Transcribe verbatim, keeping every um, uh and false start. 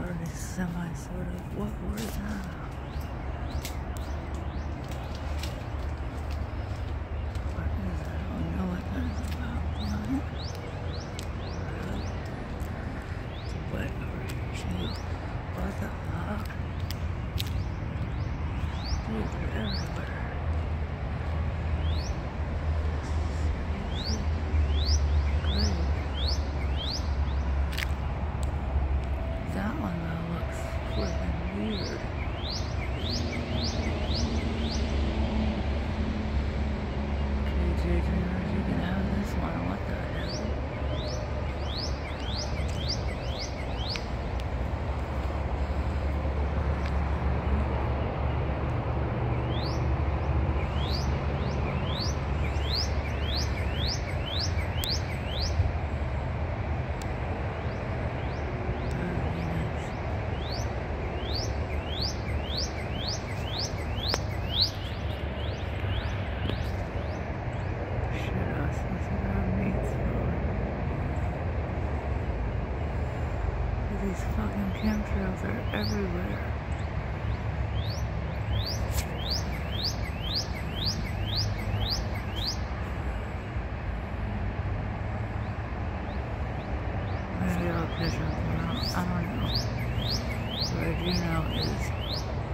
Or semi sort of. What word is that? What is that? I don't know what that is about. It's a wet orange too. What the fuck? Dude, they're everywhere. That one though looks flippin' weird. Okay, J J, you can have this one. What the hell? These fucking chemtrails are everywhere. Maybe I'll picture them out. I don't know. What I do know is